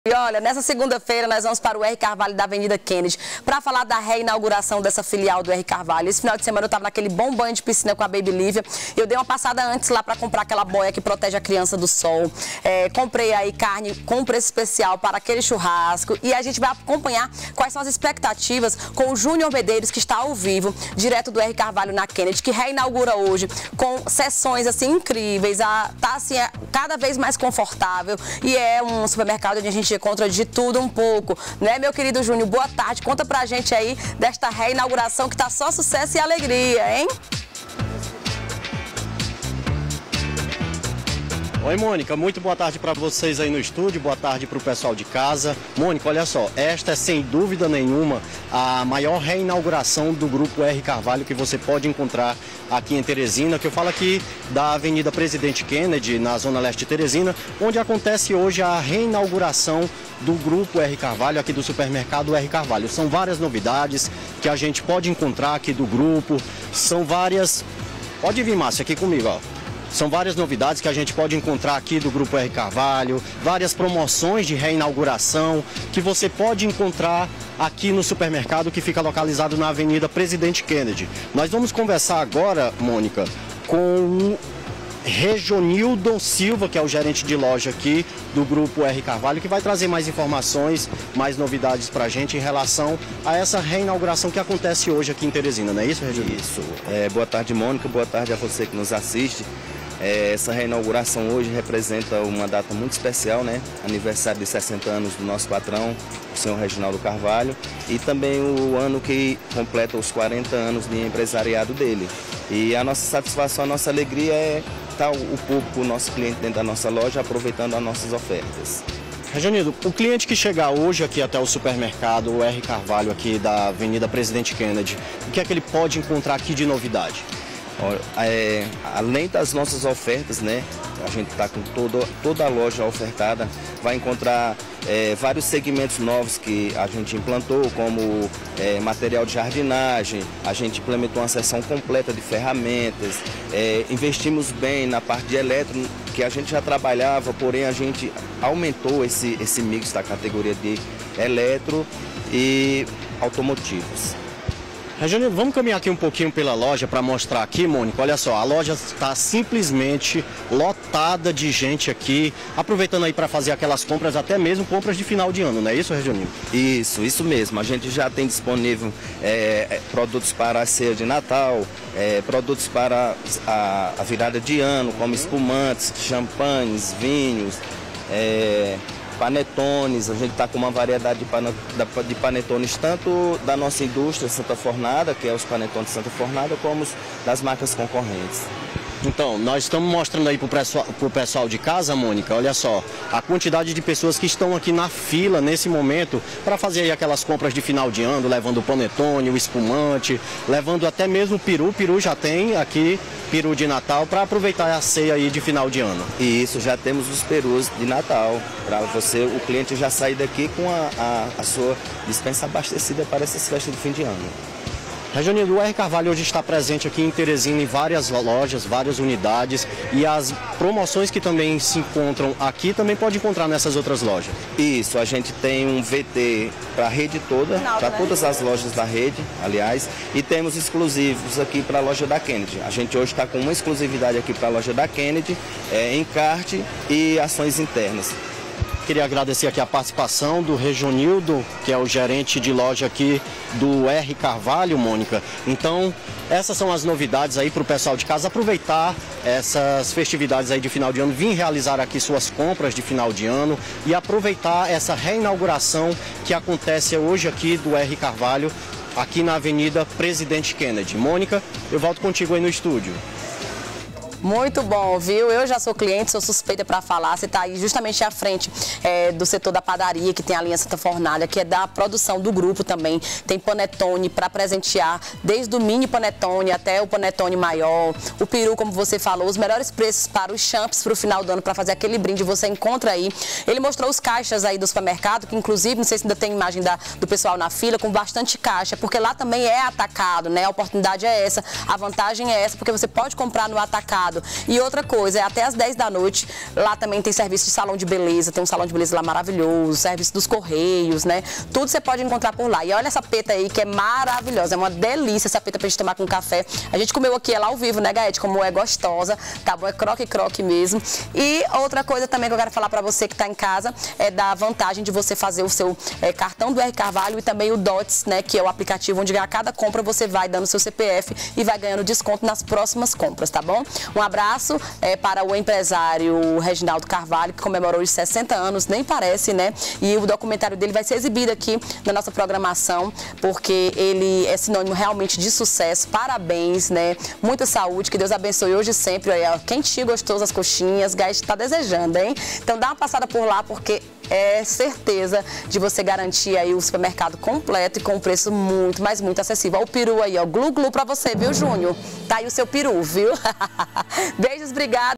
E olha, nessa segunda-feira nós vamos para o R. Carvalho da Avenida Kennedy para falar da reinauguração dessa filial do R. Carvalho. Esse final de semana eu estava naquele bom banho de piscina com a Baby Lívia. Eu dei uma passada antes lá para comprar aquela boia que protege a criança do sol. Comprei aí carne com preço especial para aquele churrasco. E a gente vai acompanhar quais são as expectativas com o Júnior Medeiros, que está ao vivo, direto do R. Carvalho na Kennedy, que reinaugura hoje com sessões assim incríveis. Tá assim, cada vez mais confortável e é um supermercado onde a gente encontra de tudo um pouco, né, meu querido Júnior? Boa tarde, conta pra gente aí desta reinauguração que tá só sucesso e alegria, hein? Oi, Mônica, muito boa tarde para vocês aí no estúdio, boa tarde para o pessoal de casa. Mônica, olha só, esta é sem dúvida nenhuma a maior reinauguração do Grupo R. Carvalho que você pode encontrar aqui em Teresina, que eu falo aqui da Avenida Presidente Kennedy, na Zona Leste de Teresina, onde acontece hoje a reinauguração do Grupo R. Carvalho, aqui do supermercado R. Carvalho. São várias novidades que a gente pode encontrar aqui do grupo, são várias... Pode vir, Márcia, aqui comigo, ó. São várias novidades que a gente pode encontrar aqui do Grupo R. Carvalho, várias promoções de reinauguração que você pode encontrar aqui no supermercado que fica localizado na Avenida Presidente Kennedy. Nós vamos conversar agora, Mônica, com o Rejonildo Silva, que é o gerente de loja aqui do Grupo R. Carvalho, que vai trazer mais informações, mais novidades para a gente em relação a essa reinauguração que acontece hoje aqui em Teresina, não é isso, Rejonildo? Isso. Boa tarde, Mônica, boa tarde a você que nos assiste. Essa reinauguração hoje representa uma data muito especial, né? Aniversário de 60 anos do nosso patrão, o senhor Reginaldo Carvalho, e também o ano que completa os 40 anos de empresariado dele. E a nossa satisfação, a nossa alegria é estar o público, o nosso cliente dentro da nossa loja, aproveitando as nossas ofertas. Rejonildo, o cliente que chegar hoje aqui até o supermercado, o R. Carvalho aqui da Avenida Presidente Kennedy, o que é que ele pode encontrar aqui de novidade? Além das nossas ofertas, né, a gente está com toda a loja ofertada, vai encontrar vários segmentos novos que a gente implantou, como material de jardinagem, a gente implementou uma seção completa de ferramentas, investimos bem na parte de eletro, que a gente já trabalhava, porém a gente aumentou esse mix da categoria de eletro e automotivos. Rejonildo, vamos caminhar aqui um pouquinho pela loja para mostrar aqui, Mônica. Olha só, a loja está simplesmente lotada de gente aqui, aproveitando aí para fazer aquelas compras, até mesmo compras de final de ano, não é isso, Rejonildo? Isso mesmo. A gente já tem disponível produtos para a ceia de Natal, produtos para a virada de ano, como espumantes, champanhes, vinhos, panetones. A gente está com uma variedade de panetones, tanto da nossa indústria Santa Fornada, que é os panetones Santa Fornada, como das marcas concorrentes. Então, nós estamos mostrando aí para o pessoal de casa, Mônica, olha só, a quantidade de pessoas que estão aqui na fila nesse momento para fazer aí aquelas compras de final de ano, levando o panetone, o espumante, levando até mesmo o peru. O peru já tem aqui, peru de Natal, para aproveitar a ceia aí de final de ano. E isso, já temos os perus de Natal, para você, o cliente já sair daqui com a sua dispensa abastecida para essas festas de fim de ano. Rejonildo, o R. Carvalho hoje está presente aqui em Teresina em várias lojas, várias unidades, e as promoções que também se encontram aqui também pode encontrar nessas outras lojas. Isso, a gente tem um VT para a rede toda, para todas as lojas da rede, aliás, e temos exclusivos aqui para a loja da Kennedy. A gente hoje está com uma exclusividade aqui para a loja da Kennedy, encarte e ações internas. Queria agradecer aqui a participação do Rejonildo, que é o gerente de loja aqui do R. Carvalho, Mônica. Então, essas são as novidades aí para o pessoal de casa aproveitar essas festividades aí de final de ano, vir realizar aqui suas compras de final de ano e aproveitar essa reinauguração que acontece hoje aqui do R. Carvalho, aqui na Avenida Presidente Kennedy. Mônica, eu volto contigo aí no estúdio. Muito bom, viu? Eu já sou cliente, sou suspeita para falar. Você está aí justamente à frente do setor da padaria, que tem a linha Santa Fornalha, que é da produção do grupo também. Tem panetone para presentear, desde o mini panetone até o panetone maior. O peru, como você falou, os melhores preços para os champs para o final do ano, para fazer aquele brinde, você encontra aí. Ele mostrou os caixas aí do supermercado, que inclusive, não sei se ainda tem imagem do pessoal na fila, com bastante caixa, porque lá também é atacado, né? A oportunidade é essa, a vantagem é essa, porque você pode comprar no atacado lado. E outra coisa, é até às 10 da noite, lá também tem serviço de salão de beleza, tem um salão de beleza lá maravilhoso, serviço dos correios, né? Tudo você pode encontrar por lá. E olha essa peta aí, que é maravilhosa, é uma delícia essa peta pra gente tomar com café. A gente comeu aqui ela ao vivo, né, Gaete? Como é gostosa, tá bom? É croque-croque mesmo. E outra coisa também que eu quero falar pra você que tá em casa, é da vantagem de você fazer o seu cartão do R Carvalho e também o DOTS, né, que é o aplicativo onde a cada compra você vai dando seu CPF e vai ganhando desconto nas próximas compras, tá bom? Um abraço para o empresário Reginaldo Carvalho, que comemorou os 60 anos, nem parece, né? E o documentário dele vai ser exibido aqui na nossa programação, porque ele é sinônimo realmente de sucesso. Parabéns, né? Muita saúde, que Deus abençoe hoje e sempre. Olha, quentinho, gostoso as coxinhas, Gaete tá desejando, hein? Então dá uma passada por lá, porque é certeza de você garantir aí o supermercado completo e com um preço muito, mas muito acessível. Olha o peru aí, ó, glu-glu pra você, viu, Júnior? Tá aí o seu peru, viu? Beijos, obrigada.